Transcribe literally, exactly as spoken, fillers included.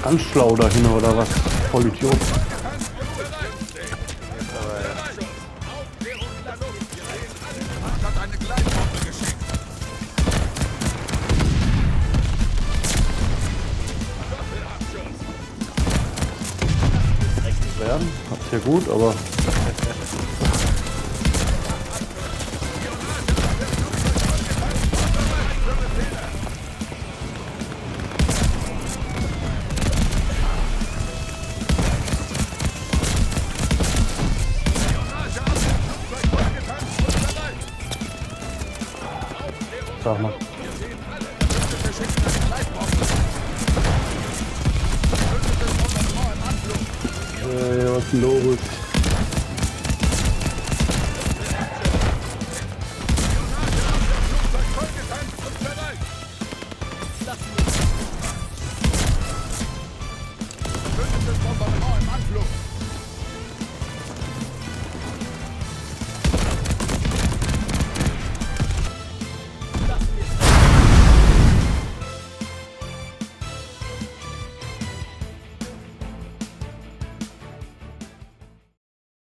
Ganz schlau dahin oder was? Voll Idiot. Werden, habt ihr gut, aber sag mal. Äh, was ist denn los?